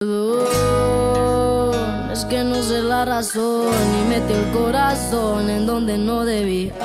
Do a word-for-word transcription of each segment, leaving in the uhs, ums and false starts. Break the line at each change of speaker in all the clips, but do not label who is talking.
Es que no sé la razón y metió el corazón en donde no debía.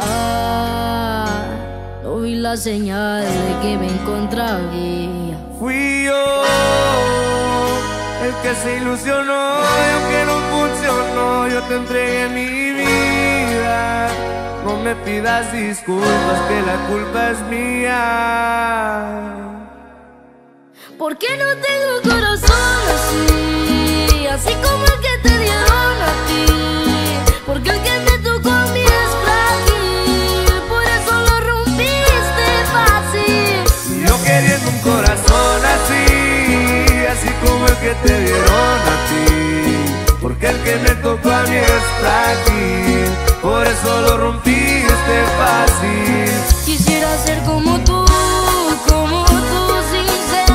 No vi la señal de que me encontraba.
Fui yo el que se ilusionó y aunque no funcionó, yo te entregué mi vida. No me pidas disculpas, que la culpa es mía.
¿Por qué no tengo corazón así? Así como el que te dieron a ti. Porque el que me tocó a mí es frágil, por eso lo rompiste fácil.
Y yo queriendo un corazón así, así como el que te dieron a ti. Porque el que me tocó a mí es frágil, por eso lo rompiste fácil.
Quisiera ser como tú, como tú, sin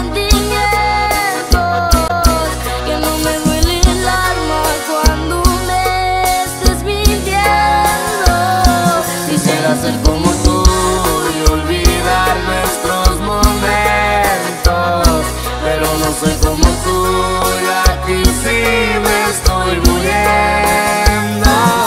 sentimientos. Que no me duele el alma cuando me estés mintiendo. Quisiera ser como tú y olvidar nuestros momentos, pero no soy como tú y aquí sí me estoy muriendo.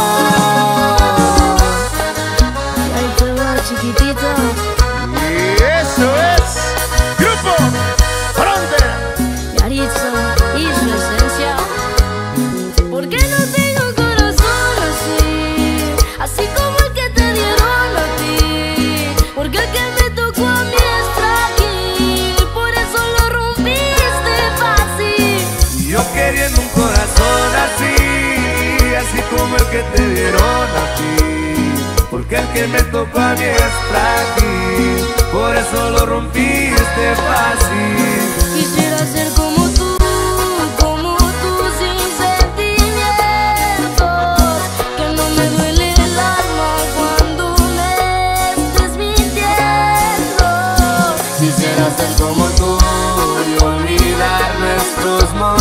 Y ahí te va, chiquitita.
Y eso es Grupo Frontera.
Yaritza y su esencia. ¿Por qué no tengo corazón así? Así como el que te dieron a ti. Porque el que me tocó a mí es frágil, por eso lo rompiste fácil.
Y yo queriendo un corazón así, así como el que te dieron a ti. Porque el que me tocó a mí es frágil, por eso lo rompiste fácil.
Quisiera ser como tú, como tú, sin sentimientos. Que no me duele el alma cuando me estés mintiendo. Quisiera ser como tú y olvidar nuestros momentos,